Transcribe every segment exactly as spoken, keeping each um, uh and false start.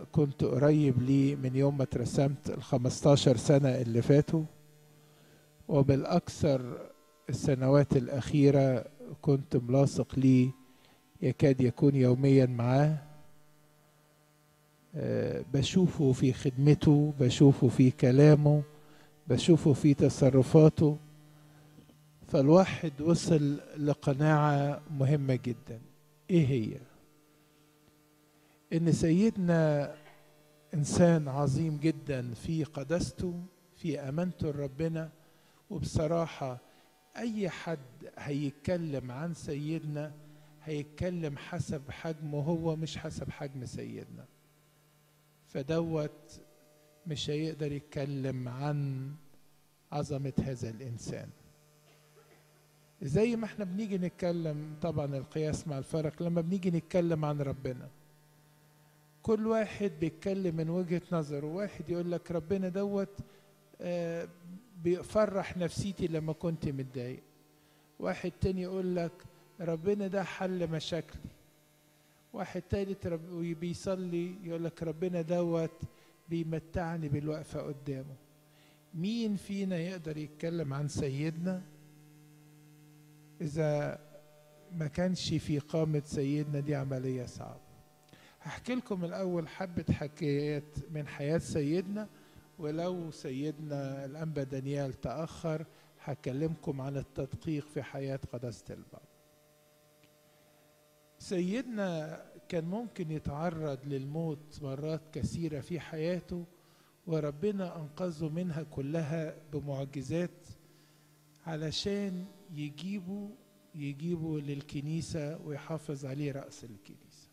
كنت قريب ليه من يوم ما اترسمت الخمستاشر سنة اللي فاتوا، وبالأكثر السنوات الأخيرة كنت ملاصق ليه يكاد يكون يوميا معاه. أه بشوفه في خدمته، بشوفه في كلامه، بشوفه في تصرفاته. فالواحد وصل لقناعة مهمة جدا، ايه هي؟ ان سيدنا انسان عظيم جدا في قداسته، في امانته لربنا. وبصراحة اي حد هيتكلم عن سيدنا هيتكلم حسب حجمه هو، مش حسب حجم سيدنا. فدوت مش هيقدر يتكلم عن عظمة هذا الانسان. زي ما احنا بنيجي نتكلم، طبعا القياس مع الفرق، لما بنيجي نتكلم عن ربنا كل واحد بيتكلم من وجهة نظره. واحد يقول لك ربنا دوت آه بيفرح نفسيتي لما كنت متضايق. واحد تاني يقول لك ربنا ده حل مشاكلي. واحد تالت رب بيصلي يقول لك ربنا دوت بيمتعني بالوقفة قدامه. مين فينا يقدر يتكلم عن سيدنا إذا ما كانش في قامة سيدنا؟ دي عملية صعبة. هحكي لكم الأول حبة حكايات من حياة سيدنا، ولو سيدنا الأنبا دانيال تأخر هكلمكم عن التدقيق في حياة قداسة البابا. سيدنا كان ممكن يتعرض للموت مرات كثيرة في حياته، وربنا أنقذه منها كلها بمعجزات علشان يجيبوا يجيبوا للكنيسة ويحافظ عليه رأس الكنيسة.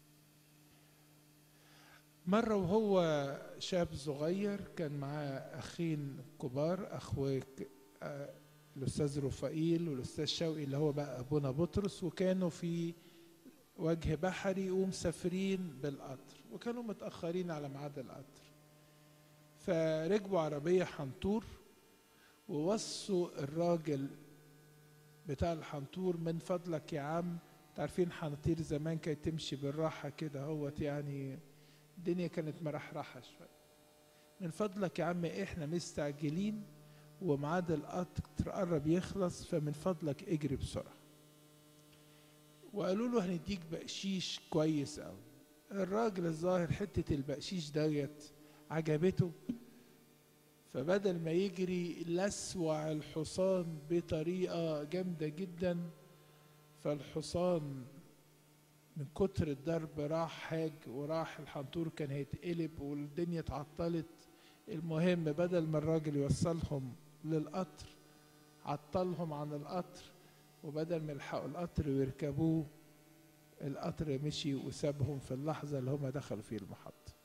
مرة وهو شاب صغير كان معاه أخين كبار، أخوه الأستاذ رفائيل والأستاذ شوقي اللي هو بقى أبونا بطرس، وكانوا في وجه بحري ومسافرين بالقطر، وكانوا متأخرين على ميعاد القطر. فركبوا عربية حنطور ووصوا الراجل بتاع الحنطور من فضلك يا عم، تعرفين حنطير زمان كانت تمشي بالراحة كده اهوت، يعني الدنيا كانت مرحرحة شوية. من فضلك يا عم احنا مستعجلين وميعاد القطر قرب يخلص، فمن فضلك اجري بسرعة. وقالوا له هنديك بقشيش كويس قوي. الراجل الظاهر حتة البقشيش ديت عجبته، فبدل ما يجري لسوع الحصان بطريقة جامدة جدا، فالحصان من كتر الضرب راح حاج وراح الحنطور كان هيتقلب والدنيا اتعطلت. المهم بدل ما الراجل يوصلهم للقطر عطلهم عن القطر، وبدل ما يلحقوا القطر ويركبوه القطر مشي وسابهم في اللحظة اللي هم دخلوا فيه المحطة.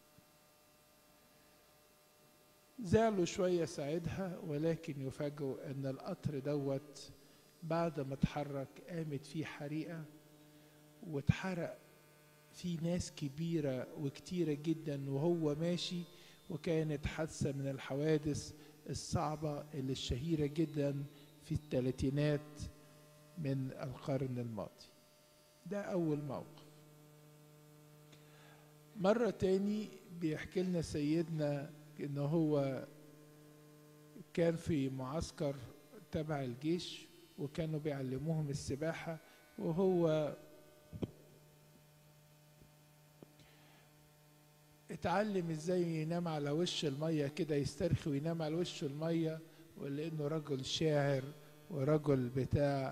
زعلوا شوية ساعتها، ولكن يفاجئوا ان القطر دوت بعد ما اتحرك قامت فيه حريقة واتحرق فيه ناس كبيرة وكتيرة جدا وهو ماشي. وكانت حادثة من الحوادث الصعبة اللي الشهيرة جدا في الثلاثينات من القرن الماضي. ده أول موقف. مرة تاني بيحكي لنا سيدنا إنه هو كان في معسكر تبع الجيش وكانوا بيعلموهم السباحة، وهو اتعلم ازاي ينام على وش المية كده، يسترخي وينام على وش المية. ولأنه رجل شاعر ورجل بتاع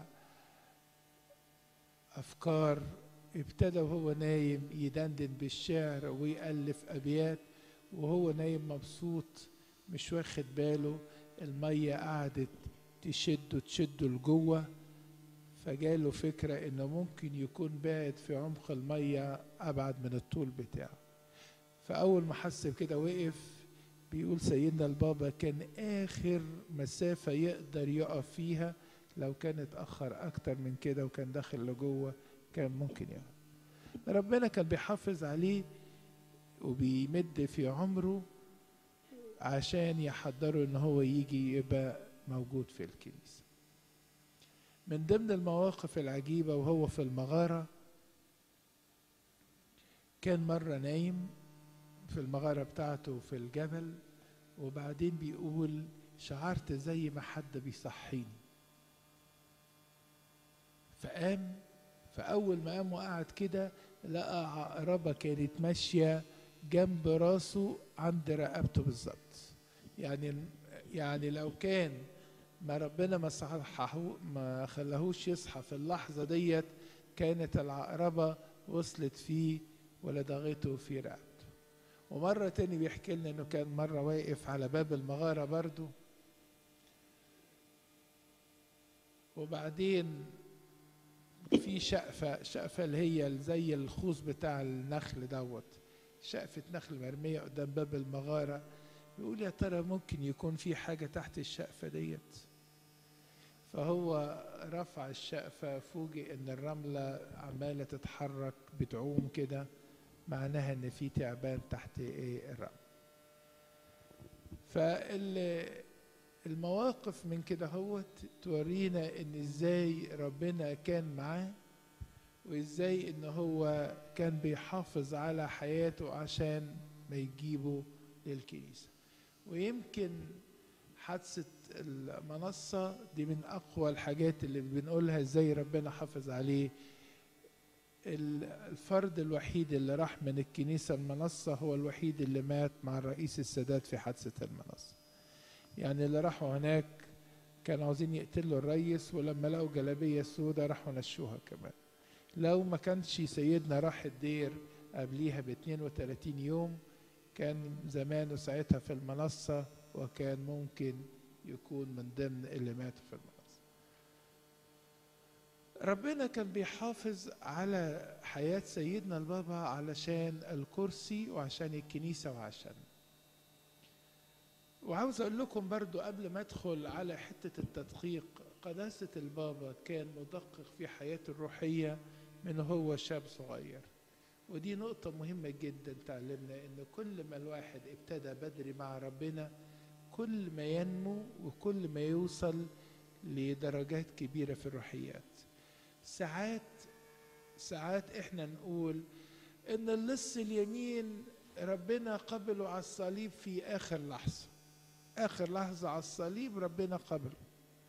أفكار، ابتدى وهو نايم يدندن بالشعر ويألف أبيات وهو نايم مبسوط مش واخد باله. المية قعدت تشده تشده لجوه، فجاله فكرة انه ممكن يكون بعد في عمق المية ابعد من الطول بتاعه. فاول ما حس بكده وقف. بيقول سيدنا البابا كان اخر مسافة يقدر يقف فيها، لو كان اتأخر اكتر من كده وكان داخل لجوه كان ممكن يقف. ربنا كان بيحافظ عليه وبيمد في عمره عشان يحضروا ان هو يجي يبقى موجود في الكنيسة. من ضمن المواقف العجيبة وهو في المغارة، كان مرة نايم في المغارة بتاعته في الجبل، وبعدين بيقول شعرت زي ما حد بيصحيني، فقام. فأول ما قام وقعد كده لقى عقربة كانت ماشية جنب راسه عند رقبته بالظبط. يعني يعني لو كان ما ربنا ما صححه ما خلاهوش يصحى في اللحظة ديت، كانت العقربة وصلت فيه ولدغته في رقبته. ومرة تاني بيحكي لنا انه كان مرة واقف على باب المغارة برضو، وبعدين في شقفة شقفة اللي هي زي الخوص بتاع النخل دوت، شقفة نخل مرمية قدام باب المغارة. يقول يا ترى ممكن يكون في حاجة تحت الشقفة ديت. فهو رفع الشقفة، فوجئ ان الرملة عمالة تتحرك بتعوم كده، معناها ان في تعبان تحت ايه الرمل. فالمواقف من كده هو تورينا ان ازاي ربنا كان معاه، وازاي ان هو كان بيحافظ على حياته عشان ما يجيبه للكنيسة. ويمكن حادثة المنصة دي من أقوى الحاجات اللي بنقولها ازاي ربنا حافظ عليه. الفرد الوحيد اللي راح من الكنيسة المنصة هو الوحيد اللي مات مع الرئيس السادات في حادثة المنصة. يعني اللي راحوا هناك كانوا عاوزين يقتلوا الرئيس، ولما لقوا جلابية سودة راحوا نشوها كمان. لو ما كانش سيدنا راح الدير قبليها ب اثنين وثلاثين يوم، كان زمانه ساعتها في المنصة، وكان ممكن يكون من ضمن اللي ماتوا في المنصة. ربنا كان بيحافظ على حياة سيدنا البابا علشان الكرسي وعشان الكنيسة وعشان. وعاوز اقول لكم برضو قبل ما ادخل على حتة التدقيق، قداسة البابا كان مدقق في حياته الروحية من هو شاب صغير. ودي نقطة مهمة جدا تعلمنا ان كل ما الواحد ابتدى بدري مع ربنا، كل ما ينمو وكل ما يوصل لدرجات كبيرة في الروحيات. ساعات ساعات احنا نقول ان اللص اليمين ربنا قبله على الصليب في اخر لحظة، اخر لحظة على الصليب ربنا قبله.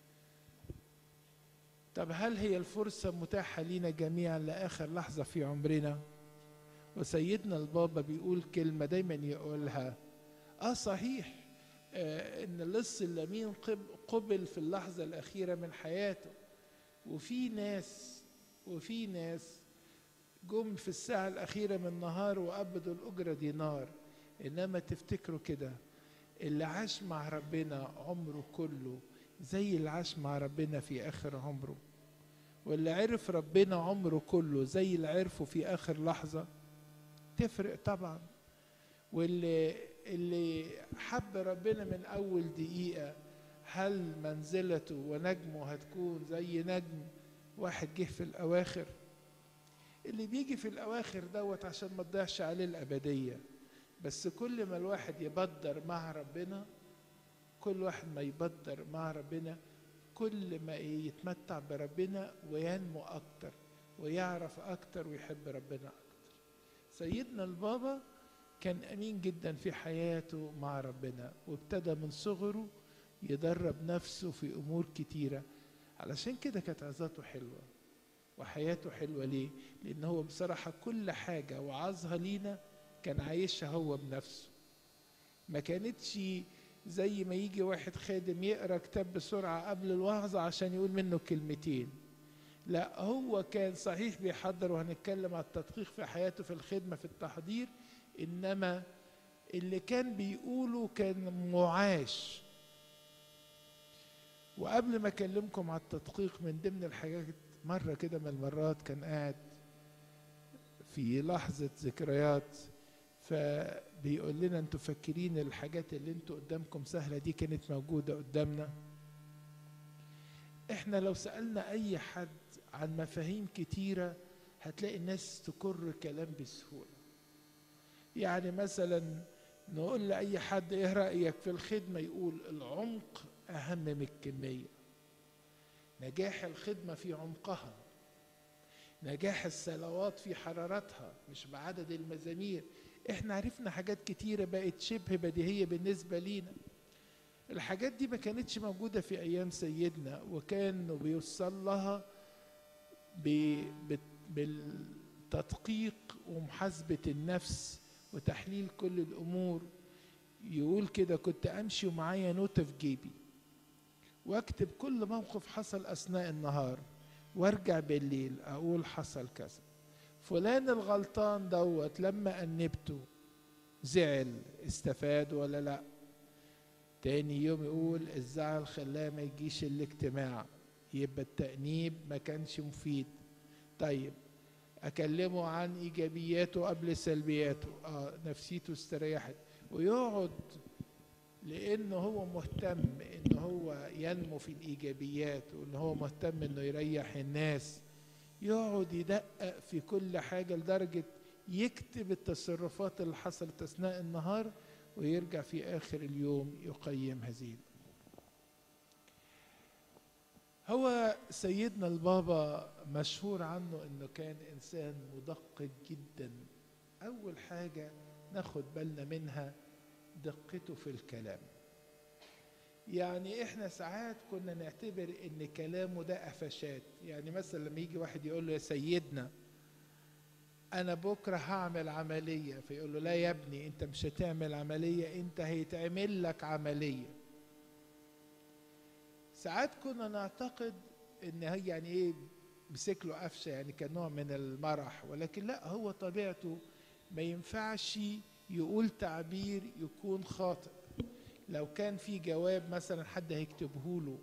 طب هل هي الفرصة متاحة لنا جميعا لآخر لحظة في عمرنا؟ وسيدنا البابا بيقول كلمة دايما يقولها، اه صحيح آه ان اللص اليمين قبل في اللحظة الأخيرة من حياته، وفي ناس وفي ناس جم في الساعة الأخيرة من النهار وقبضوا الأجرة دينار. إنما تفتكروا كده، اللي عاش مع ربنا عمره كله زي اللي عاش مع ربنا في آخر عمره، واللي عرف ربنا عمره كله زي اللي عرفه في آخر لحظة. تفرق طبعا. واللي اللي حب ربنا من أول دقيقة، هل منزلته ونجمه هتكون زي نجم واحد جه في الأواخر؟ اللي بيجي في الأواخر دوت عشان ما تضيعش عليه الأبدية. بس كل ما الواحد يبدر مع ربنا، كل واحد ما يبدر مع ربنا، كل ما يتمتع بربنا وينمو أكتر ويعرف أكتر ويحب ربنا أكتر. سيدنا البابا كان أمين جدا في حياته مع ربنا، وابتدى من صغره يدرب نفسه في أمور كتيرة. علشان كده كانت عظاته حلوة وحياته حلوة. ليه؟ لأن هو بصراحة كل حاجة وعظها لينا كان عايشها هو بنفسه. ما كانتش زي ما يجي واحد خادم يقرأ كتاب بسرعة قبل الوعظة عشان يقول منه كلمتين. لا، هو كان صحيح بيحضر، وهنتكلم على التدقيق في حياته في الخدمة في التحضير، إنما اللي كان بيقوله كان معاش. وقبل ما أكلمكم على التدقيق، من ضمن الحاجات مرة كده من المرات كان قاعد في لحظة ذكريات، فبيقول لنا انتوا فاكرين الحاجات اللي انتوا قدامكم سهلة دي كانت موجودة قدامنا؟ احنا لو سألنا اي حد عن مفاهيم كتيرة هتلاقي الناس تكر كلام بسهولة. يعني مثلا نقول لأي حد ايه رأيك في الخدمة، يقول العمق اهم من الكمية. نجاح الخدمة في عمقها، نجاح الصلوات في حرارتها مش بعدد المزامير. احنا عرفنا حاجات كتيرة بقت شبه بديهية بالنسبة لينا. الحاجات دي ما كانتش موجودة في أيام سيدنا، وكانوا بيوصل لها بالتدقيق ومحاسبة النفس وتحليل كل الأمور. يقول كده كنت أمشي ومعايا نوتة في جيبي واكتب كل موقف حصل أثناء النهار، وارجع بالليل أقول حصل كذا، فلان الغلطان دوت لما أنبته زعل، استفاد ولا لا؟ تاني يوم يقول الزعل خلاه ما يجيش الاجتماع، يبقى التأنيب ما كانش مفيد. طيب أكلمه عن إيجابياته قبل سلبياته، آه نفسيته استريحت، ويقعد لأنه هو مهتم إنه هو ينمو في الإيجابيات، وإنه هو مهتم إنه يريح الناس، يقعد يدقق في كل حاجة لدرجة يكتب التصرفات اللي حصلت أثناء النهار، ويرجع في آخر اليوم يقيم هذه الأمور. هو سيدنا البابا مشهور عنه إنه كان إنسان مدقق جدا. أول حاجة ناخد بالنا منها دقته في الكلام. يعني إحنا ساعات كنا نعتبر إن كلامه ده قفشات. يعني مثلا لما يجي واحد يقول له يا سيدنا أنا بكرة هعمل عملية، فيقول له لا يا ابني أنت مش هتعمل عملية، أنت هيتعمل لك عملية. ساعات كنا نعتقد إن هي يعني إيه مسك له قفشة، يعني كنوع من المرح، ولكن لا، هو طبيعته ما ينفعش يقول تعبير يكون خاطئ. لو كان في جواب مثلا حد هيكتبه له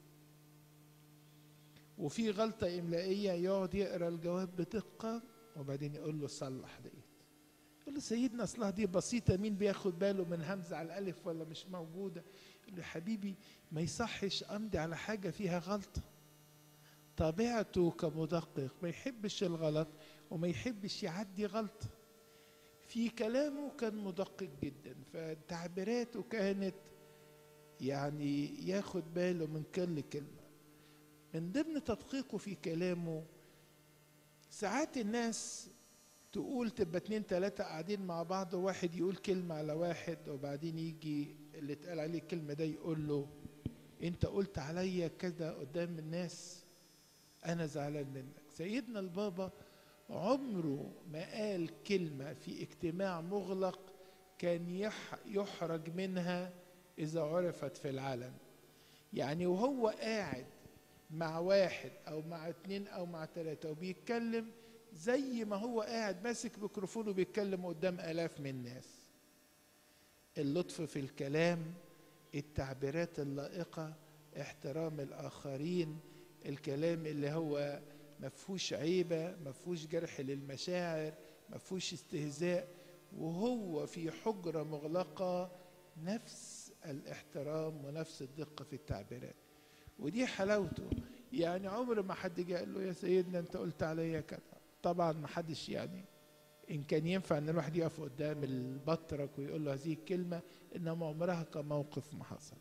وفي غلطة إملائية، يقعد يقرأ الجواب بدقة وبعدين يقول له صلح دي، يقول له سيدنا أصلها دي بسيطة، مين بياخد باله من همزة على الألف ولا مش موجودة؟ يقول له حبيبي ما يصحش أمضي على حاجة فيها غلطة. طبيعته كمدقق ما يحبش الغلط وما يحبش يعدي غلطة. في كلامه كان مدقق جدا، فتعبيراته كانت يعني ياخد باله من كل كلمة. من ضمن تدقيقه في كلامه، ساعات الناس تقول تبقى اتنين تلاتة قاعدين مع بعض، وواحد يقول كلمة على واحد، وبعدين يجي اللي اتقال عليه الكلمة ده يقول له انت قلت عليا كده قدام الناس، انا زعلان منك. سيدنا البابا عمره ما قال كلمة في اجتماع مغلق كان يحرج منها إذا عرفت في العلن. يعني وهو قاعد مع واحد أو مع اتنين أو مع تلاتة وبيتكلم زي ما هو قاعد ماسك ميكروفون وبيتكلم قدام آلاف من الناس. اللطف في الكلام، التعبيرات اللائقة، احترام الآخرين، الكلام اللي هو مفهوش عيبة، مفهوش جرح للمشاعر، مفهوش استهزاء، وهو في حجرة مغلقة نفس الاحترام ونفس الدقة في التعبيرات. ودي حلاوته. يعني عمر ما حد جاء قال له يا سيدنا انت قلت عليا كذا. طبعا ما حدش، يعني ان كان ينفع ان الواحد يقف قدام البطرك ويقول له هذه الكلمة، انما عمرها كموقف ما حصل.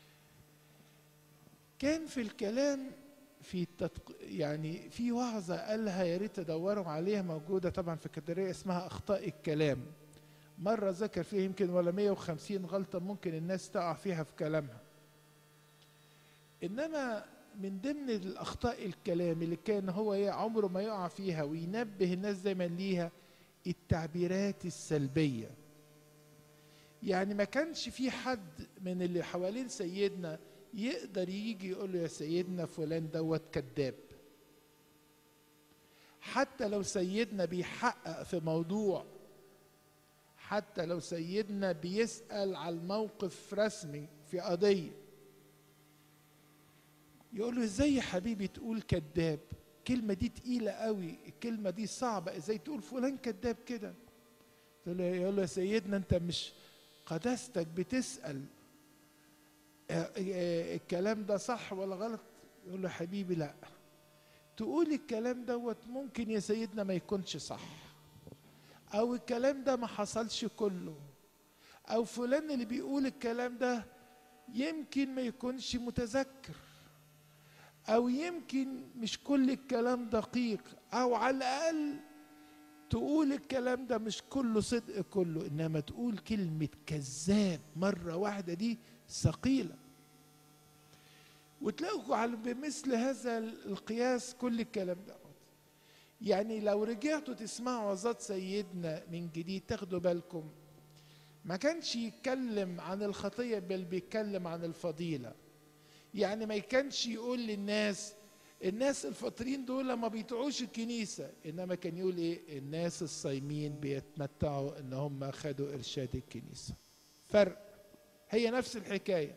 كان في الكلام في التدق... يعني في وعظة قالها يا ريت تدوروا عليها، موجودة طبعا في كاتدرائية، اسمها أخطاء الكلام. مرة ذكر فيها يمكن ولا مية وخمسين غلطة ممكن الناس تقع فيها في كلامها. إنما من ضمن الأخطاء الكلام اللي كان هو عمره ما يقع فيها وينبه الناس دايما ليها، التعبيرات السلبية. يعني ما كانش في حد من اللي حوالين سيدنا يقدر يجي يقول له يا سيدنا فلان دوت كذاب. حتى لو سيدنا بيحقق في موضوع، حتى لو سيدنا بيسأل على الموقف رسمي في قضية، يقول له ازاي يا حبيبي تقول كذاب؟ الكلمة دي تقيلة قوي، الكلمة دي صعبة، ازاي تقول فلان كذاب كده؟ يقول له يا سيدنا انت مش قداستك بتسأل الكلام ده صح ولا غلط؟ يقول له حبيبي لا، تقول الكلام دوت ممكن يا سيدنا ما يكونش صح، او الكلام ده ما حصلش كله، او فلان اللي بيقول الكلام ده يمكن ما يكونش متذكر، او يمكن مش كل الكلام دقيق، او على الاقل تقول الكلام ده مش كله صدق كله، انما تقول كلمة كذاب مرة واحدة دي ثقيلة. وتلاقوا على بمثل هذا القياس كل الكلام ده. يعني لو رجعتوا تسمعوا وعظات سيدنا من جديد تاخدوا بالكم ما كانش يتكلم عن الخطية بل بيتكلم عن الفضيلة. يعني ما كانش يقول للناس الناس الفاطرين دول ما بيطيعوش الكنيسة، انما كان يقول ايه؟ الناس الصايمين بيتمتعوا ان هم خدوا ارشاد الكنيسة. فرق، هي نفس الحكاية،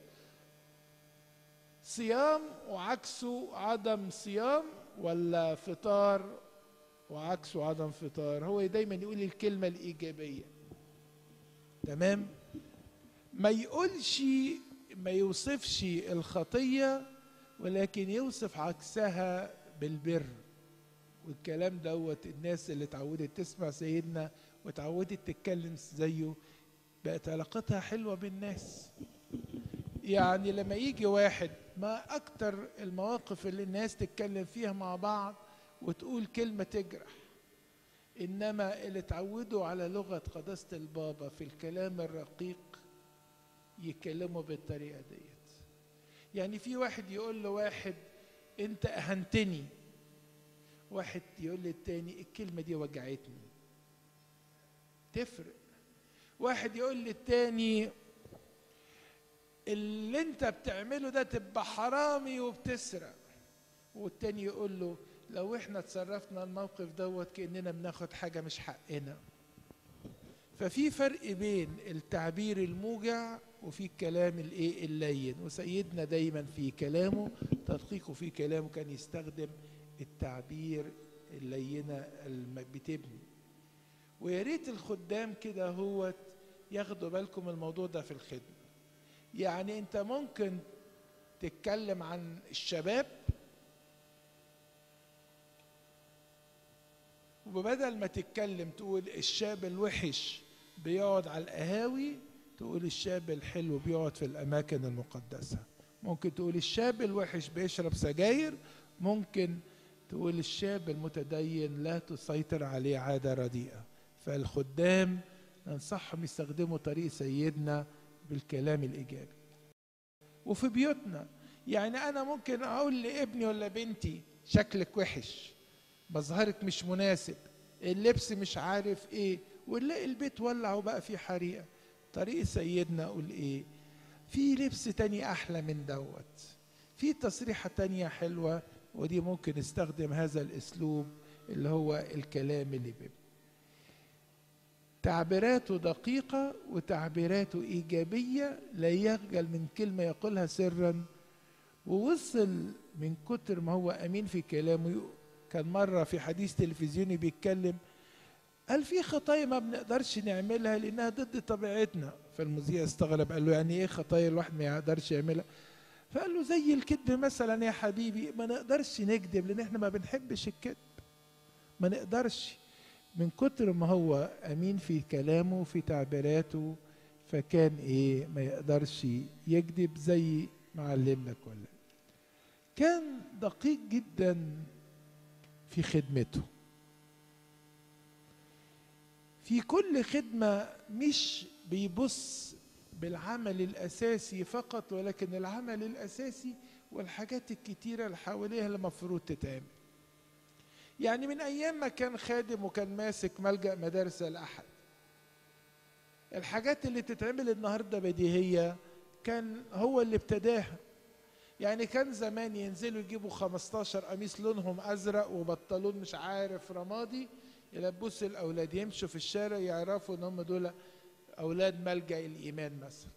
صيام وعكسه عدم صيام، ولا فطار وعكسه عدم فطار. هو دايما يقول الكلمة الإيجابية، تمام؟ ما يقولش ما يوصفش الخطية، ولكن يوصف عكسها بالبر. والكلام دوت الناس اللي اتعودت تسمع سيدنا واتعودت تتكلم زيه بقت علاقتها حلوة بالناس. يعني لما يجي واحد، ما أكتر المواقف اللي الناس تتكلم فيها مع بعض وتقول كلمة تجرح، إنما اللي اتعودوا على لغة قداسة البابا في الكلام الرقيق يتكلموا بالطريقة ديت. يعني في واحد يقول له واحد أنت أهنتني، واحد يقول للتاني الكلمة دي وجعتني، تفرق. واحد يقول للتاني اللي انت بتعمله ده تبقى حرامي وبتسرق، والتاني يقول له لو احنا اتصرفنا الموقف دوت كأننا بناخد حاجة مش حقنا. ففي فرق بين التعبير الموجع وفي الكلام الايه اللين. وسيدنا دايما في كلامه تدقيقه في كلامه كان يستخدم التعبير اللينة بتبني. ويا ريت الخدام كده هو ياخدوا بالكم الموضوع ده في الخدمة. يعني انت ممكن تتكلم عن الشباب وبدل ما تتكلم تقول الشاب الوحش بيقعد على القهاوي، تقول الشاب الحلو بيقعد في الأماكن المقدسة. ممكن تقول الشاب الوحش بيشرب سجاير، ممكن تقول الشاب المتدين لا تسيطر عليه عادة رديئة. فالخدام ننصحهم يستخدموا طريق سيدنا بالكلام الإيجابي. وفي بيوتنا يعني أنا ممكن أقول لابني ولا بنتي شكلك وحش، مظهرك مش مناسب، اللبس مش عارف ايه، ونلاقي البيت ولع وبقى فيه حريقة. طريق سيدنا أقول ايه؟ في لبس تاني أحلى من دوت، في تصريحة تانية حلوة، ودي ممكن نستخدم هذا الأسلوب اللي هو الكلام اللي بيبقى تعبيراته دقيقة وتعبيراته إيجابية، لا يخجل من كلمة يقولها سرا. ووصل من كتر ما هو أمين في كلامه، كان مرة في حديث تلفزيوني بيتكلم قال في خطايا ما بنقدرش نعملها لأنها ضد طبيعتنا. فالمذيع استغرب قال له يعني إيه خطايا الواحد ما يقدرش يعملها؟ فقال له زي الكذب مثلا يا حبيبي، ما نقدرش نكذب لأن احنا ما بنحبش الكذب، ما نقدرش. من كتر ما هو أمين في كلامه وفي تعبيراته فكان إيه ما يقدرش يكذب زي ما علمنا كلنا. كان دقيق جدا في خدمته، في كل خدمة مش بيبص بالعمل الأساسي فقط، ولكن العمل الأساسي والحاجات الكتيرة اللي حواليها اللي المفروض تتعمل. يعني من أيام ما كان خادم وكان ماسك ملجأ مدارس الأحد، الحاجات اللي تتعمل النهاردة بديهية كان هو اللي ابتداها. يعني كان زمان ينزلوا يجيبوا خمستاشر قميص لونهم أزرق وبنطلون مش عارف رمادي يلبسوا الأولاد، يمشوا في الشارع يعرفوا إن هم دول أولاد ملجأ الإيمان مثلا.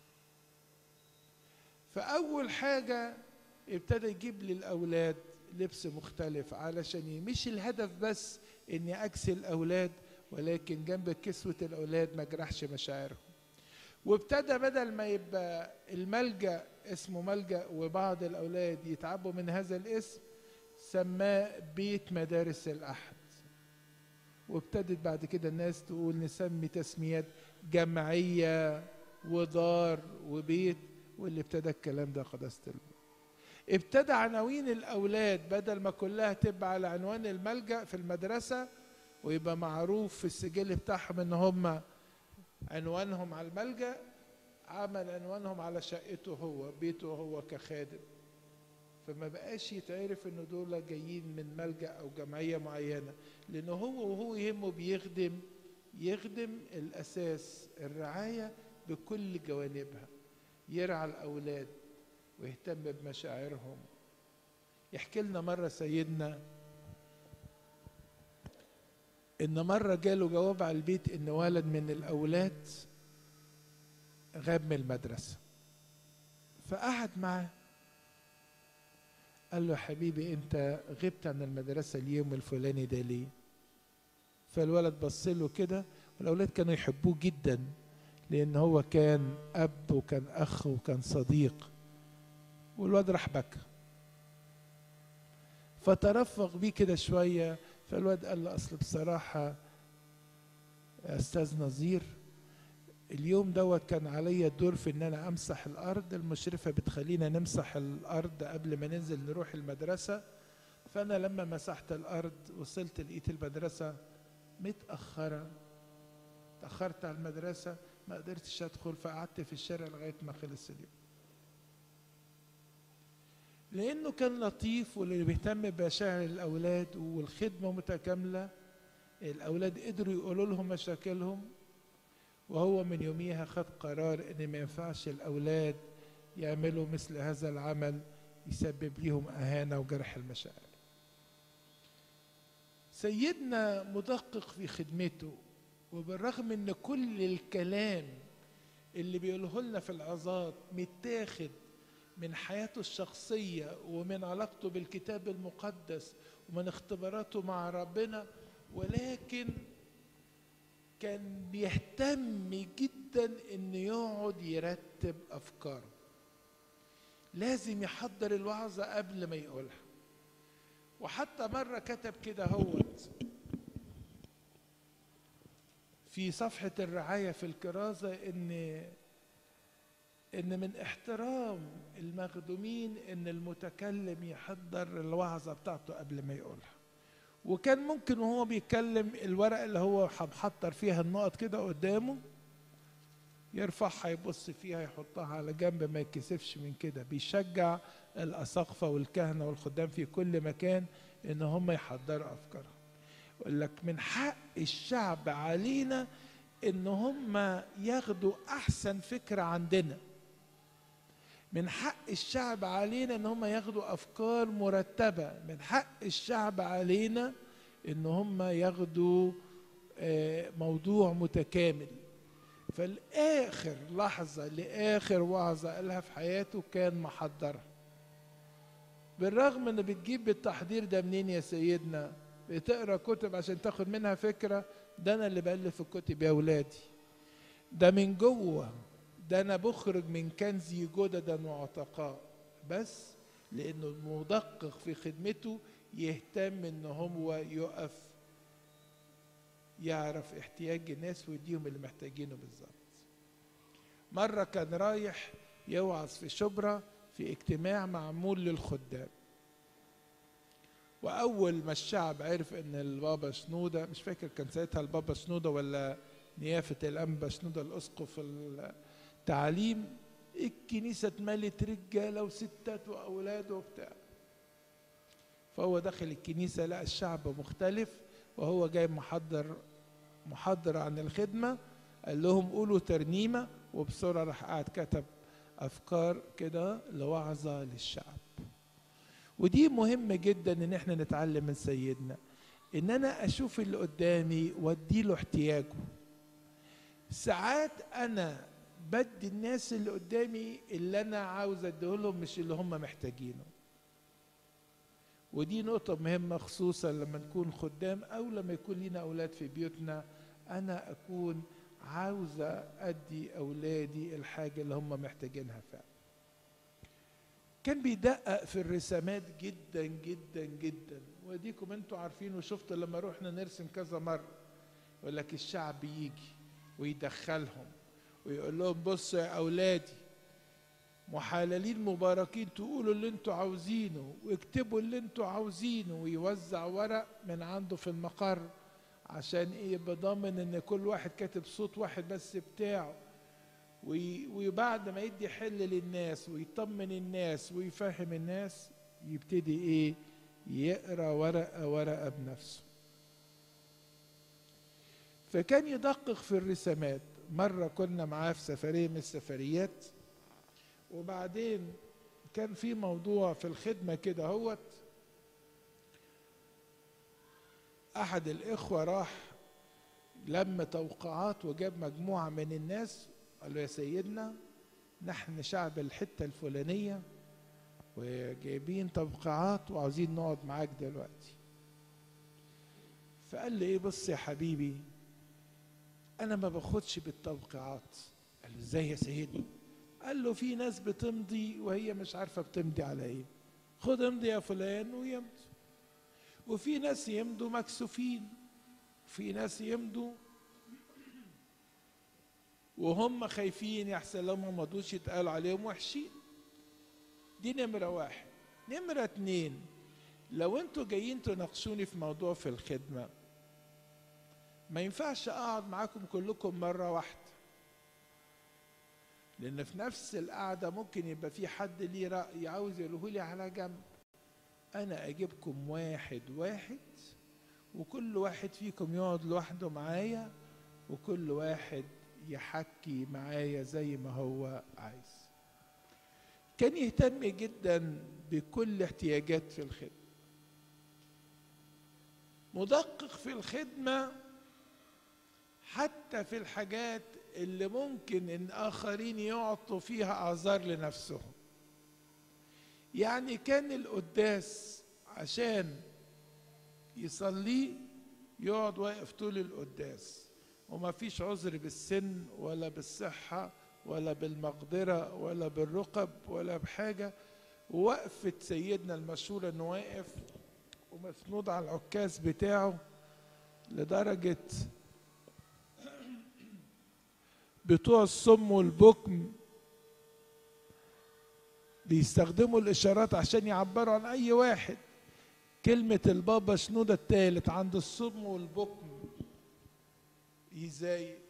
فأول حاجة ابتدى يجيب للأولاد لبس مختلف، علشان مش الهدف بس إني أكسي الأولاد، ولكن جنب كسوة الأولاد ما جرحش مشاعرهم. وابتدى بدل ما يبقى الملجأ اسمه ملجأ وبعض الأولاد يتعبوا من هذا الاسم، سماه بيت مدارس الأحد. وابتدت بعد كده الناس تقول نسمي تسميات جمعية ودار وبيت، واللي ابتدى الكلام ده قداسة البابا. ابتدى عناوين الأولاد بدل ما كلها تبقى على عنوان الملجأ في المدرسة، ويبقى معروف في السجل بتاعهم ان هم عنوانهم على الملجأ، عمل عنوانهم على شقته هو، بيته هو كخادم، فما بقاش يتعرف ان دول جايين من ملجأ او جمعية معينة، لانه هو وهو يهمه بيخدم يخدم الاساس الرعاية بكل جوانبها، يرعى الاولاد ويهتم بمشاعرهم. يحكي لنا مرة سيدنا ان مرة جاله جواب على البيت ان ولد من الاولاد غاب من المدرسة، فقعد معاه قال له: حبيبي انت غبت عن المدرسة اليوم الفلاني ده ليه؟ فالولد بص له كده، والاولاد كانوا يحبوه جدا لان هو كان اب وكان اخ وكان صديق، والولد راح بكى، فترفق بيه كده شوية. فالواد قال له: اصل بصراحة يا استاذ نظير، اليوم دوت كان عليا الدور في ان انا امسح الارض، المشرفة بتخلينا نمسح الارض قبل ما ننزل نروح المدرسة، فانا لما مسحت الارض وصلت لقيت المدرسة متأخرة، تأخرت على المدرسة ما قدرتش ادخل، فقعدت في الشارع لغاية ما خلص اليوم. لانه كان لطيف واللي بيهتم بمشاعر الاولاد والخدمة متكاملة، الاولاد قدروا يقولوا لهم مشاكلهم، وهو من يوميها خد قرار ان ما ينفعش الاولاد يعملوا مثل هذا العمل يسبب لهم اهانة وجرح المشاعر. سيدنا مدقق في خدمته، وبالرغم ان كل الكلام اللي بيقوله لنا في العظات متاخد من حياته الشخصية ومن علاقته بالكتاب المقدس ومن اختباراته مع ربنا، ولكن كان بيهتم جدا انه يقعد يرتب افكاره، لازم يحضر الوعظة قبل ما يقولها. وحتى مرة كتب كده هوت في صفحة الرعاية في الكرازة ان ان من احترام المخدومين ان المتكلم يحضر الوعظة بتاعته قبل ما يقولها. وكان ممكن وهو بيتكلم الورق اللي هو محضر فيها النقط كده قدامه يرفعها يبص فيها يحطها على جنب، ما يتكسفش من كده. بيشجع الأساقفة والكهنة والخدام في كل مكان ان هم يحضروا افكارهم. يقول لك من حق الشعب علينا ان هم ياخدوا احسن فكرة عندنا، من حق الشعب علينا ان هم ياخدوا افكار مرتبة، من حق الشعب علينا ان هم ياخدوا موضوع متكامل. فالآخر لحظة لآخر وعظة قالها في حياته كان محضرها. بالرغم ان بتجيب بالتحضير ده منين يا سيدنا؟ بتقرا كتب عشان تاخد منها فكرة؟ ده انا اللي بألف الكتب يا اولادي، ده من جوه، ده انا بخرج من كنزي جددا وعتقاء، بس لانه المدقق في خدمته يهتم ان هو يقف يعرف احتياج الناس ويديهم اللي محتاجينه بالظبط. مرة كان رايح يوعظ في شبرا في اجتماع معمول للخدام، وأول ما الشعب عرف إن البابا شنودة، مش فاكر كان ساعتها البابا شنودة ولا نيافة الأنبا شنودة الأسقف التعليم، الكنيسة اتملت رجالة وستات وأولاد وبتاع. فهو دخل الكنيسة لقى الشعب مختلف، وهو جاي محضر محضر عن الخدمة، قال لهم قولوا ترنيمة، وبسرعة راح قاعد كتب أفكار كده لوعظة للشعب. ودي مهمة جدا ان احنا نتعلم من سيدنا، ان انا اشوف اللي قدامي واديله احتياجه. ساعات انا بدي الناس اللي قدامي اللي انا عاوز اديهولهم مش اللي هم محتاجينه. ودي نقطة مهمة خصوصا لما نكون خدام او لما يكون لنا اولاد في بيوتنا، انا اكون عاوزة ادي اولادي الحاجة اللي هم محتاجينها فعلا. كان بيدقق في الرسامات جدا جدا جدا، وديكم انتوا عارفين وشفتوا لما روحنا نرسم كذا مرة، يقول لك الشعب يجي ويدخلهم ويقول لهم بصوا يا اولادي محللين مباركين، تقولوا اللي انتوا عاوزينه واكتبوا اللي انتوا عاوزينه، ويوزع ورق من عنده في المقر عشان ايه؟ بضامن ان كل واحد كاتب صوت واحد بس بتاعه، وبعد ما يدي حل للناس ويطمن الناس ويفهم الناس يبتدي ايه؟ يقرا ورقه ورقه بنفسه. فكان يدقق في الرسامات. مره كنا معاه في سفريه من السفريات، وبعدين كان في موضوع في الخدمه كده هوت، احد الاخوه راح لم توقعات وجاب مجموعه من الناس، قال له يا سيدنا نحن شعب الحته الفلانيه وجايبين توقعات وعاوزين نقعد معاك دلوقتي. فقال لي ايه؟ بص يا حبيبي انا ما باخدش بالتوقيعات. قال له ازاي يا سيدنا؟ قال له في ناس بتمضي وهي مش عارفه بتمضي على ايه، خد امضي يا فلان ويمضي. وفي ناس يمضوا مكسوفين، في ناس يمضوا وهم خايفين يحصل لهم ما مضوش يتقال عليهم وحشين. دي نمره واحد. نمره اتنين، لو انتوا جايين تناقشوني في موضوع في الخدمه ما ينفعش اقعد معاكم كلكم مره واحده، لان في نفس القعده ممكن يبقى في حد ليه راي عاوز يقوله لي على جنب. انا اجيبكم واحد واحد وكل واحد فيكم يقعد لوحده معايا وكل واحد يحكي معايا زي ما هو عايز. كان يهتم جدا بكل احتياجات في الخدمه، مدقق في الخدمه حتى في الحاجات اللي ممكن ان اخرين يعطوا فيها اعذار لنفسهم. يعني كان القداس عشان يصلي يقعد واقف طول القداس، وما فيش عذر بالسن ولا بالصحة ولا بالمقدرة ولا بالرقب ولا بحاجة. ووقفة سيدنا المشهورة انه واقف ومسنود على العكاز بتاعه، لدرجة بتوع الصم والبكم بيستخدموا الإشارات عشان يعبروا عن أي واحد. كلمة البابا شنودة الثالث عند الصم والبكم ازاي؟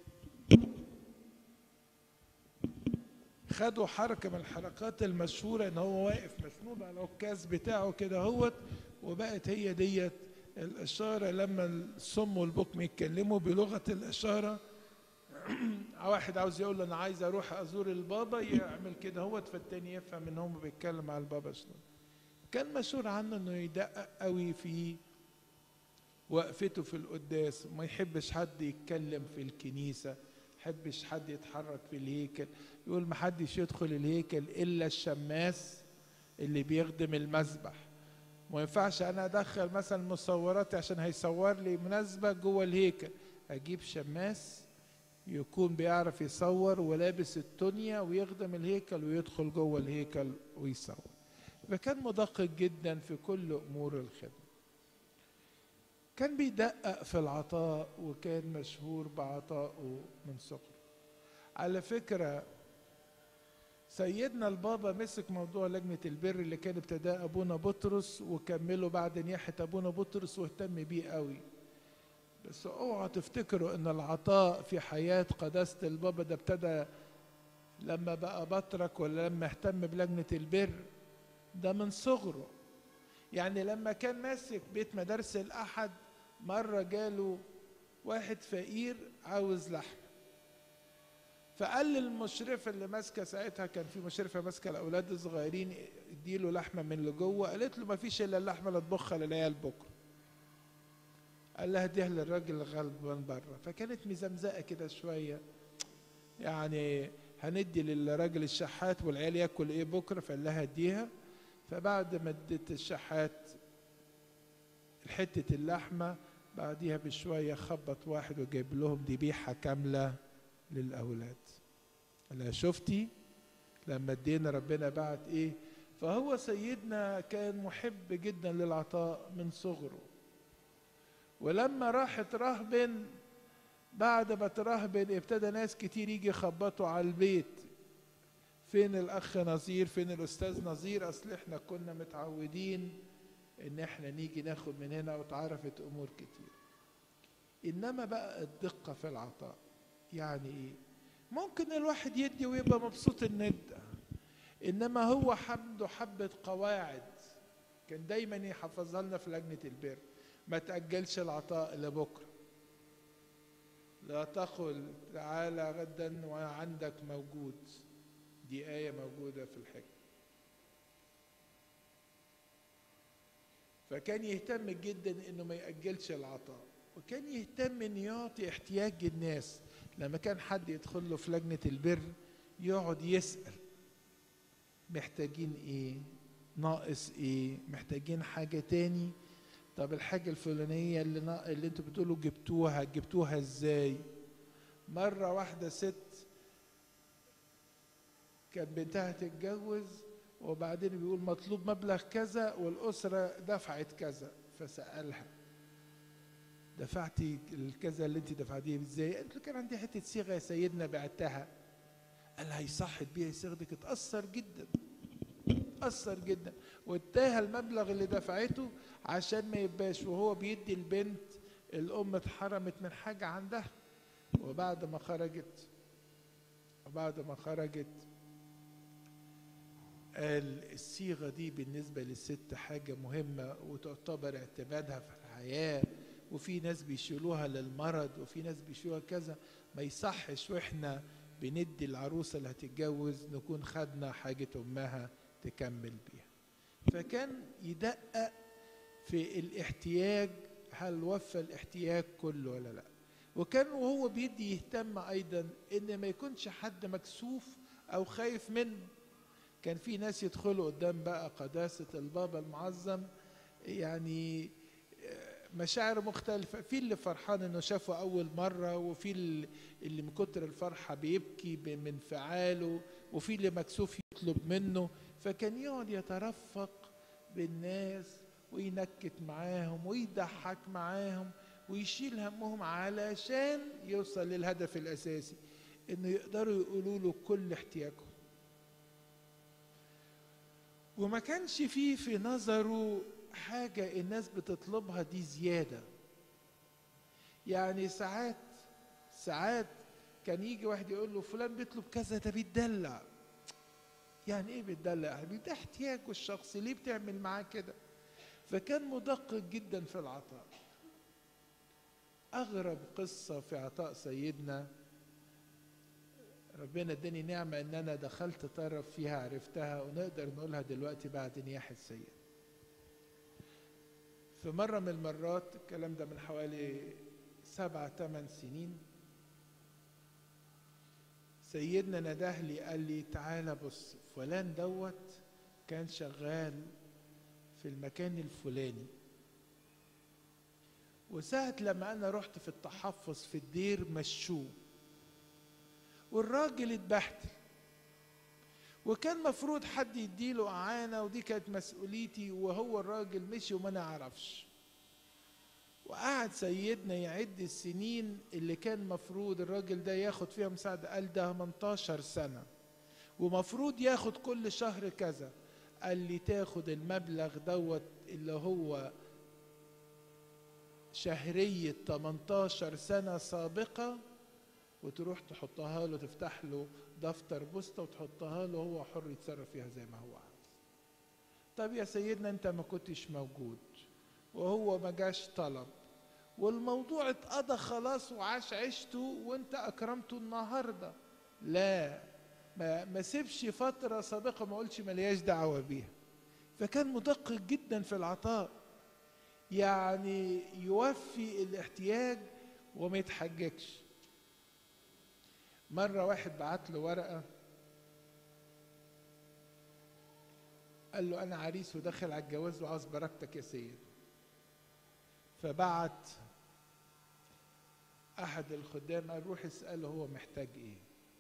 خدوا حركة من الحركات المشهورة ان هو واقف مسنود على العكاز بتاعه كده هوت، وبقت هي ديت الإشارة لما الصم والبكم يتكلموا بلغة الإشارة. واحد عاوز يقول له انا عايز اروح ازور البابا يعمل كده هوت، فالتاني يفهم ان هم بيتكلم على البابا شنو. كان مشهور عنه انه يدقق قوي في وقفته في القداس، وما يحبش حد يتكلم في الكنيسه، ما يحبش حد يتحرك في الهيكل. يقول ما حدش يدخل الهيكل الا الشماس اللي بيخدم المذبح. ما ينفعش انا ادخل مثلا مصوراتي عشان هيصور لي مناسبه جوه الهيكل، اجيب شماس يكون بيعرف يصور ولابس التونيا ويخدم الهيكل ويدخل جوه الهيكل ويصور. فكان مدقق جدا في كل امور الخدمه. كان بيدقق في العطاء وكان مشهور بعطائه من صغره. على فكره سيدنا البابا مسك موضوع لجنه البر اللي كان ابتداه ابونا بطرس وكمله بعد نياحه ابونا بطرس واهتم بيه قوي. بس اوعوا تفتكروا ان العطاء في حياة قداسة البابا ده ابتدى لما بقى بطرك ولا لما اهتم بلجنة البر، ده من صغره. يعني لما كان ماسك بيت مدارس الأحد مرة جاله واحد فقير عاوز لحم، فقال للمشرفة اللي ماسكة ساعتها، كان في مشرفة ماسكة الأولاد الصغيرين، اديله لحمة من اللي جوه. قالت له ما فيش إلا اللحمة اللي تطبخها للعيال بكرة. قال لها اديها للراجل الغلبان بره. فكانت مزمزقه كده شويه، يعني هندي للراجل الشحات والعيال ياكل ايه بكره، فقال لها اديها. فبعد ما اديت الشحات حته اللحمه بعديها بشويه خبط واحد وجايب لهم ذبيحه كامله للاولاد. قال لها شفتي لما ادينا ربنا بعت ايه؟ فهو سيدنا كان محب جدا للعطاء من صغره. ولما راحت رهبن، بعد ما ترهبن ابتدى ناس كتير يجي يخبطوا على البيت، فين الاخ نظير، فين الاستاذ نظير، اصل احنا كنا متعودين ان احنا نيجي ناخد من هنا، واتعرفت امور كتير. إنما بقى الدقة في العطاء. يعني إيه؟ ممكن الواحد يدي ويبقى مبسوط إنه يدي، إنما هو حمده حبة قواعد كان دايما يحفظها لنا في لجنة البر. ما تأجلش العطاء لبكرة، لا تقل تعالى غدا وعندك موجود، دي آية موجودة في الحكمة. فكان يهتم جدا إنه ما يأجلش العطاء، وكان يهتم إنه يعطي احتياج الناس. لما كان حد يدخل له في لجنة البر يقعد يسأل محتاجين إيه، ناقص إيه، محتاجين حاجة تاني، طب الحاجة الفلانية اللي, نا... اللي انتوا بتقولوا جبتوها جبتوها ازاي؟ مرة واحدة ست كان بنتها تتجوز وبعدين بيقول مطلوب مبلغ كذا والأسرة دفعت كذا، فسألها دفعتي الكذا اللي انت دفعتيه ازاي؟ قالت له كان عندي حتة صيغة يا سيدنا بعتها. قال لها يصح تبيعي صيغتك؟ اتأثر جدا، اتأثر جدا، واداها المبلغ اللي دفعته عشان ما يبقاش وهو بيدي البنت الأم اتحرمت من حاجة عندها. وبعد ما خرجت وبعد ما خرجت قال الصيغة دي بالنسبة للست حاجة مهمة وتعتبر اعتمادها في الحياة، وفي ناس بيشيلوها للمرض وفي ناس بيشيلوها كذا، ما يصحش واحنا بندي العروسة اللي هتتجوز نكون خدنا حاجة أمها تكمل بيها. فكان يدقق في الاحتياج، هل وفى الاحتياج كله ولا لا. وكان وهو بيدي يهتم أيضا إن ما يكونش حد مكسوف أو خايف منه. كان في ناس يدخلوا قدام بقى قداسة البابا المعظم يعني مشاعر مختلفة، في اللي فرحان انه شافه اول مرة، وفي اللي من كتر الفرحة بيبكي من انفعاله، وفي اللي مكسوف يطلب منه. فكان يقعد يترفق بالناس وينكت معاهم ويضحك معاهم ويشيل همهم علشان يوصل للهدف الاساسي، انه يقدروا يقولوا له كل احتياجهم. وما كانش فيه في نظره حاجة الناس بتطلبها دي زيادة. يعني ساعات ساعات كان يجي واحد يقول له فلان بيطلب كذا، ده بيتدلع. يعني ايه بيتدلع يا حبيبي؟ ده احتياجه الشخصي، ليه بتعمل معاه كده؟ فكان مدقق جدا في العطاء. اغرب قصة في عطاء سيدنا، ربنا اداني نعمة ان انا دخلت طرف فيها عرفتها ونقدر نقولها دلوقتي بعد نياحة السيد. في مرة من المرات، الكلام ده من حوالي سبع ثمان سنين، سيدنا نده لي قال لي تعالى بص، فلان دوت كان شغال في المكان الفلاني، وساعة لما أنا رحت في التحفظ في الدير مشوه، والراجل اتبهدل، وكان مفروض حد يديله اعانه ودي كانت مسؤوليتي، وهو الراجل مشي وما نعرفش. وقعد سيدنا يعد السنين اللي كان مفروض الراجل ده ياخد فيها مساعده. قال ده تمنتاشر سنه ومفروض ياخد كل شهر كذا. قال لي تاخد المبلغ دوت اللي هو شهريه تمنتاشر سنه سابقه وتروح تحطها له، تفتح له دفتر بوسطة وتحطها له، هو حر يتصرف فيها زي ما هو عاوز. طب يا سيدنا انت ما كنتش موجود وهو ما جاش طلب والموضوع اتقضى خلاص وعاش عشته وانت اكرمته النهارده. لا، ما ما سيبش فترة سابقة ما قلش ملياش دعوة بيها. فكان مدقق جدا في العطاء، يعني يوفي الاحتياج وما يتحججش. مرة واحد بعت له ورقة قال له أنا عريس وداخل على الجواز وعاوز بركتك يا سيد. فبعت أحد الخدام قال روح اسأله هو محتاج إيه.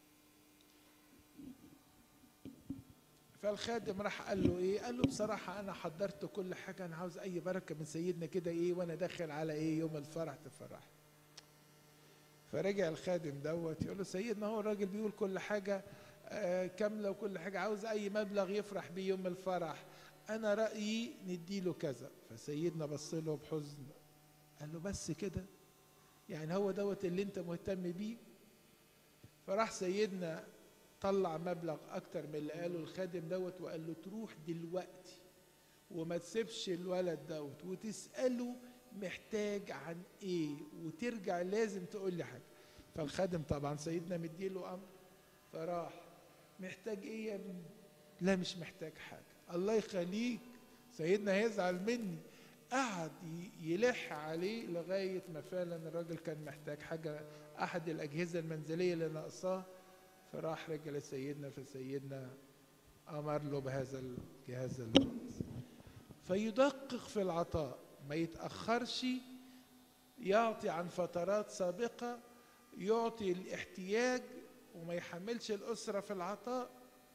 فالخادم راح قال له إيه؟ قال له بصراحة أنا حضرت كل حاجة، أنا عاوز أي بركة من سيدنا كده إيه وأنا داخل على إيه يوم الفرح تفرح. فرجع الخادم دوت يقول له سيدنا هو الراجل بيقول كل حاجة آه كاملة وكل حاجة، عاوز أي مبلغ يفرح بيه يوم الفرح، أنا رأيي نديله كذا. فسيدنا بص له بحزن قال له بس كده؟ يعني هو دوت اللي انت مهتم بيه؟ فراح سيدنا طلع مبلغ اكتر من اللي قاله الخادم دوت وقال له تروح دلوقتي وما تسيبش الولد دوت وتسأله محتاج عن ايه، وترجع لازم تقول لي حاجة. فالخادم طبعا سيدنا مديله امر، فراح محتاج ايه يا ابني؟ لا مش محتاج حاجة. الله يخليك، سيدنا هيزعل مني. قعد يلح عليه لغاية ما فعلا الراجل كان محتاج حاجة، أحد الأجهزة المنزلية اللي ناقصاه، فراح رجع لسيدنا، فسيدنا أمر له بهذا الجهاز اللي فيدقق في العطاء، ما يتأخرش، يعطي عن فترات سابقة، يعطي الاحتياج وما يحملش الأسرة في العطاء،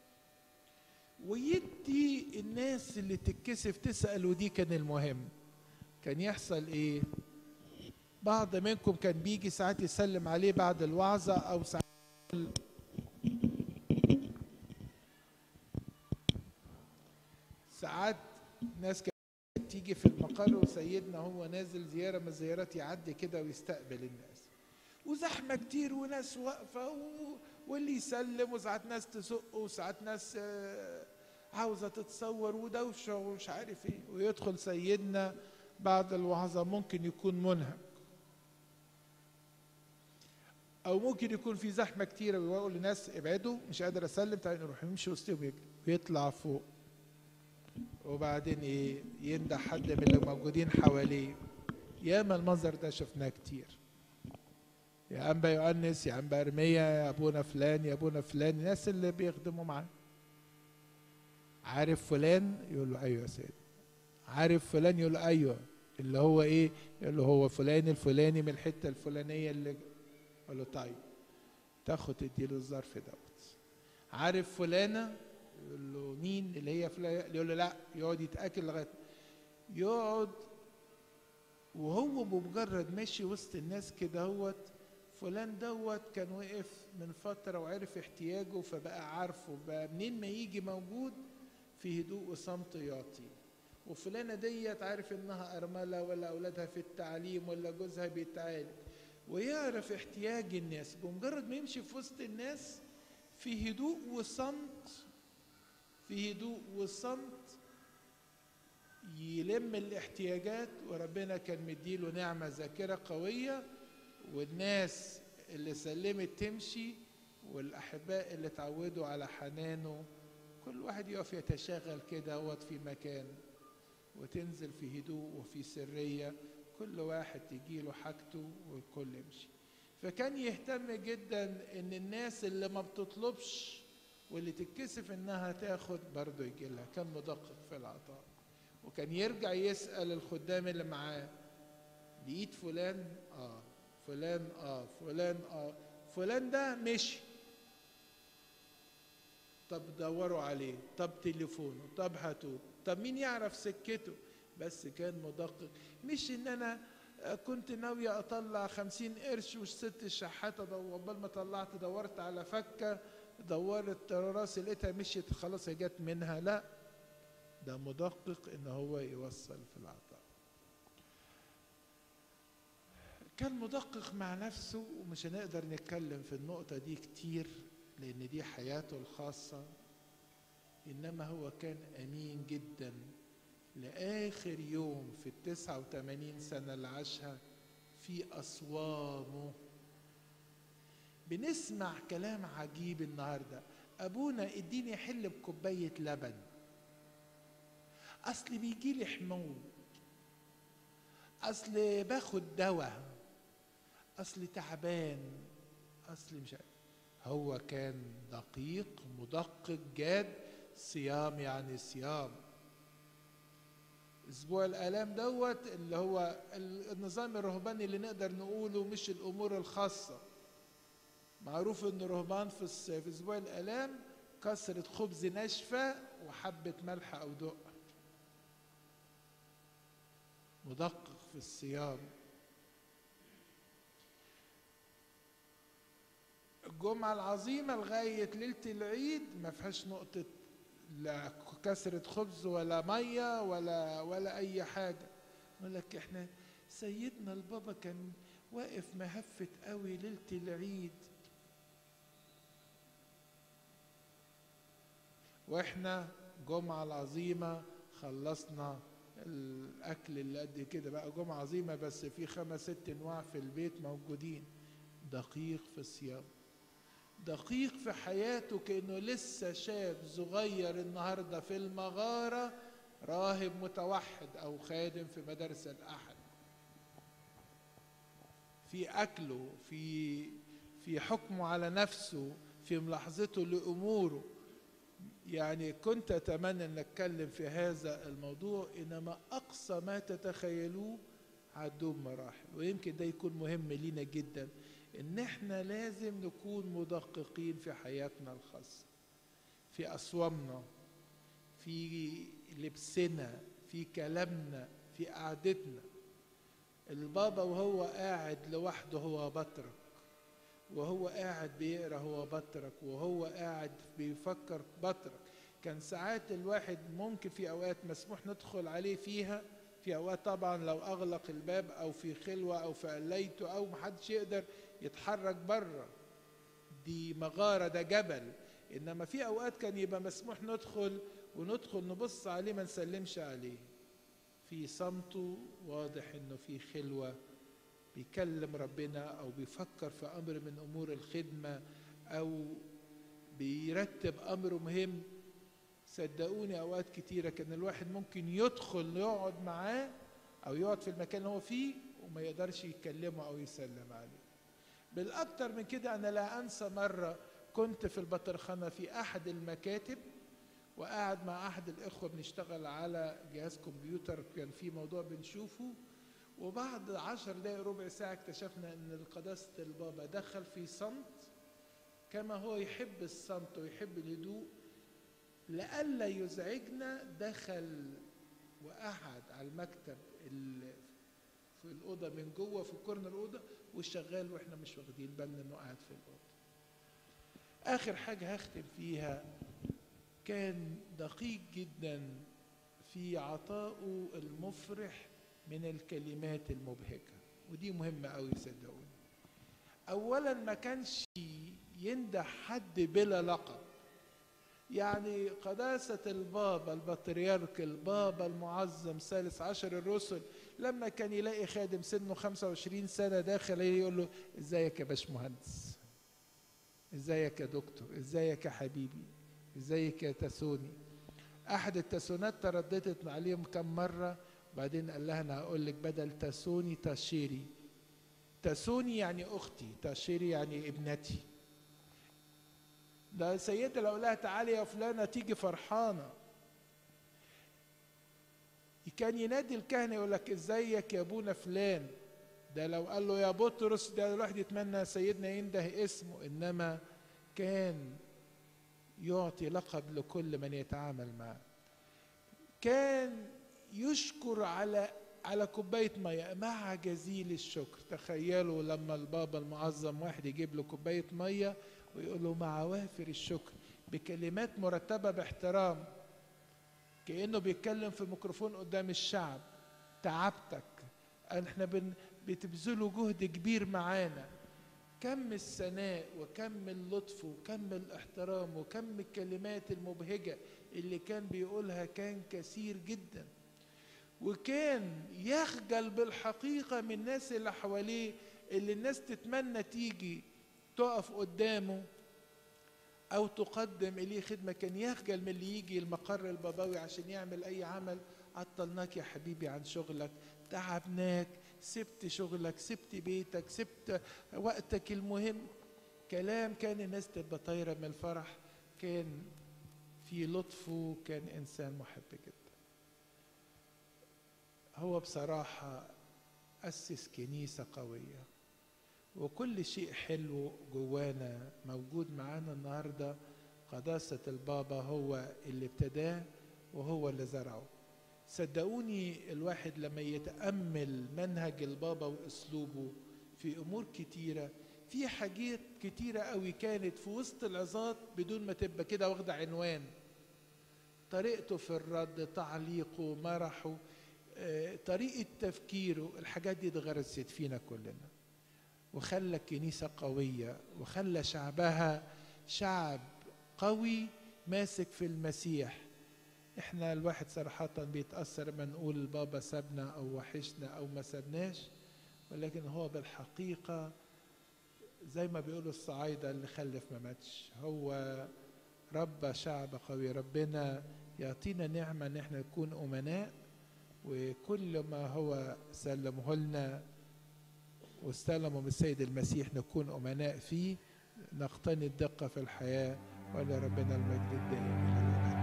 ويدي الناس اللي تتكسف تسأل. ودي كان المهم. كان يحصل ايه؟ بعض منكم كان بيجي ساعات يسلم عليه بعد الوعظة، او ساعات ساعات ناس كانت تيجي في المقر وسيدنا هو نازل زيارة من الزيارات يعدي كده ويستقبل الناس، وزحمة كتير وناس واقفة و... واللي يسلم، وساعات ناس تسق، وساعات ناس عاوزة تتصور ودوشة ومش عارف ايه. ويدخل سيدنا بعد الوعظة ممكن يكون منهك، او ممكن يكون في زحمة كتيرة ويقول للناس ابعدوا مش قادر اسلم، تعالوا نروح، يمشي وسطهم ويجري ويطلع فوق، وبعدين ايه؟ ينده حد من اللي موجودين حواليه. ياما المنظر ده شفناه كتير. يا أنبا يؤنس، يا أنبا أرميا، يا أبونا فلان، يا أبونا فلان، الناس اللي بيخدموا معاه. عارف فلان؟ يقول له أيوه يا سيدي. عارف فلان؟ يقول له أيوه. اللي هو إيه؟ يقول له هو فلان الفلاني من الحتة الفلانية اللي. يقول له طيب تاخد تديله الظرف دوت. عارف فلانة؟ يقول له مين؟ اللي هي فلانة. يقول له لا، يقعد يتأكد لغاية يقعد، وهو بمجرد ماشي وسط الناس كده هوت، فلان دوت كان وقف من فترة وعرف احتياجه فبقى عارفه، بقى منين ما يجي موجود في هدوء وصمت يعطي. وفلانة ديت عارف انها ارملة ولا اولادها في التعليم ولا جوزها بيتعالج، ويعرف احتياج الناس. بمجرد ما يمشي في وسط الناس في هدوء وصمت، في هدوء وصمت يلم الاحتياجات. وربنا كان مديله نعمة ذاكرة قوية، والناس اللي سلمت تمشي، والأحباء اللي تعودوا على حنانه كل واحد يقف يتشاغل كده هوت في مكان، وتنزل في هدوء وفي سرية، كل واحد تجيله حاجته والكل يمشي. فكان يهتم جدا ان الناس اللي ما بتطلبش واللي تتكسف انها تاخد برضه يجي لها. كان مدقق في العطاء، وكان يرجع يسأل الخدام اللي معاه لقيت فلان؟ اه. فلان؟ اه. فلان؟ اه. فلان ده مشي، طب دوروا عليه، طب تليفونه، طب هاتوه، طب مين يعرف سكته. بس كان مدقق. مش ان انا كنت ناوية اطلع خمسين قرش والست الشحاتة عقبال ما طلعت دورت على فكة، دورت راسي لقيتها مشيت خلاص هي جت منها. لا، ده مدقق ان هو يوصل في العطاء. كان مدقق مع نفسه، ومش هنقدر نتكلم في النقطة دي كتير لأن دي حياته الخاصة، إنما هو كان أمين جدا لآخر يوم في التسعة وثمانين سنة اللي عاشها في أصوامه. بنسمع كلام عجيب النهاردة، أبونا اديني حل بكوباية لبن، أصل بيجي لي حموض، أصل باخد دواء، أصل تعبان، أصل مش عارف. هو كان دقيق مدقق جاد. صيام يعني صيام. اسبوع الآلام دوت اللي هو النظام الرهباني اللي نقدر نقوله، مش الأمور الخاصة. معروف ان الرهبان في في اسبوع الآلام كسرة خبز ناشفة وحبة ملح أو دقة. مدقق في الصيام. الجمعة العظيمة لغاية ليلة العيد ما فيهاش نقطة لا كسرة خبز ولا مية ولا ولا أي حاجة. يقول لك احنا سيدنا البابا كان واقف مهفت قوي ليلة العيد، واحنا جمعة العظيمة خلصنا الاكل اللي قد كده، بقى جمعة عظيمة بس في خمس ست انواع في البيت موجودين. دقيق في الصيام، دقيق في حياته، كأنه لسه شاب صغير النهاردة في المغارة، راهب متوحد أو خادم في مدارس الأحد، في أكله، في في حكمه على نفسه، في ملاحظته لأموره. يعني كنت أتمنى أن أتكلم في هذا الموضوع، إنما أقصى ما تتخيلوه عدوه بمراحل. ويمكن ده يكون مهم لينا جدا، إن إحنا لازم نكون مدققين في حياتنا الخاصة، في أصوامنا، في لبسنا، في كلامنا، في قعدتنا. البابا وهو قاعد لوحده هو بطرك، وهو قاعد بيقرأ هو بطرك، وهو قاعد بيفكر بطرك. كان ساعات الواحد ممكن في أوقات مسموح ندخل عليه فيها، في أوقات طبعا لو أغلق الباب أو في خلوة أو في قليته أو محدش يقدر يتحرك بره، دي مغارة، ده جبل. إنما في أوقات كان يبقى مسموح ندخل، وندخل نبص عليه ما نسلمش عليه. في صمته واضح إنه في خلوة، بيكلم ربنا أو بيفكر في أمر من أمور الخدمة أو بيرتب أمر مهم. صدقوني أوقات كتيرة كان الواحد ممكن يدخل يقعد معاه أو يقعد في المكان اللي هو فيه وما يقدرش يكلمه أو يسلم عليه. بالأكتر من كده، أنا لا أنسى مرة كنت في البطرخانة في أحد المكاتب، وقاعد مع أحد الإخوة بنشتغل على جهاز كمبيوتر، كان في موضوع بنشوفه، وبعد عشر دقايق ربع ساعة اكتشفنا أن قداسة البابا دخل في صمت، كما هو يحب الصمت ويحب الهدوء، لئلا يزعجنا دخل وقعد على المكتب في الأوضة من جوه في كورنر الأوضة وشغال، وإحنا مش واخدين بالنا إنه قاعد في الأوضة. آخر حاجة هختم فيها، كان دقيق جدا في عطائه المفرح من الكلمات المبهجة، ودي مهمة أوي صدقوني. أولا ما كانش يندح حد بلا لقب، يعني قداسة البابا البطريرك البابا المعظم ثالث عشر الرسل، لما كان يلاقي خادم سنه خمسة وعشرين سنة داخل يقول له ازيك يا باشمهندس، ازيك يا دكتور، ازيك يا حبيبي، ازيك يا تاسوني. احد التاسونات ترددت عليهم كم مرة، وبعدين قال لها انا هقول لك بدل تاسوني تاشيري. تاسوني يعني اختي، تاشيري يعني ابنتي. ده سيدة لو لها تعالي يا فلانة تيجي فرحانة. كان ينادي الكهنة يقول لك ازيك يا ابونا فلان. ده لو قال له يا بطرس ده الواحد يتمنى سيدنا ينده اسمه، انما كان يعطي لقب لكل من يتعامل معه. كان يشكر على على كوباية مية مع جزيل الشكر. تخيلوا لما البابا المعظم واحد يجيب له كوباية مية ويقول له مع وافر الشكر بكلمات مرتبة باحترام، كأنه بيتكلم في ميكروفون قدام الشعب. تعبتك، احنا بن بتبذلوا جهد كبير معانا. كم الثناء وكم اللطف وكم الاحترام وكم الكلمات المبهجة اللي كان بيقولها كان كثير جدا. وكان يخجل بالحقيقة من الناس اللي حواليه، اللي الناس تتمنى تيجي تقف قدامه أو تقدم إليه خدمة. كان يخجل من اللي يجي المقر البابوي عشان يعمل أي عمل. عطلناك يا حبيبي عن شغلك، تعبناك، سبت شغلك، سبت بيتك، سبت وقتك المهم. كلام كان الناس تبقى طايرة من الفرح. كان في لطفه، كان إنسان محب جدا. هو بصراحة أسس كنيسة قوية، وكل شيء حلو جوانا موجود معانا النهاردة. قداسة البابا هو اللي ابتداه وهو اللي زرعه. صدقوني الواحد لما يتأمل منهج البابا وأسلوبه في أمور كتيرة، في حاجات كتيرة قوي كانت في وسط العظات بدون ما تبقى كده واخدة عنوان. طريقته في الرد، تعليقه، مرحه، طريقة تفكيره، الحاجات دي اتغرست فينا كلنا. وخلى الكنيسة قوية، وخلى شعبها شعب قوي ماسك في المسيح. احنا الواحد صراحة بيتأثر ما نقول البابا سابنا او وحشنا او ما سابناش، ولكن هو بالحقيقة زي ما بيقولوا الصعايدة اللي خلف ما ماتش، هو رب شعب قوي. ربنا يعطينا نعمة ان احنا نكون امناء، وكل ما هو سلمه لنا واستلمه من السيد المسيح نكون امناء فيه، نقتني الدقة في الحياة، ولربنا المجد الدائم الى الابد.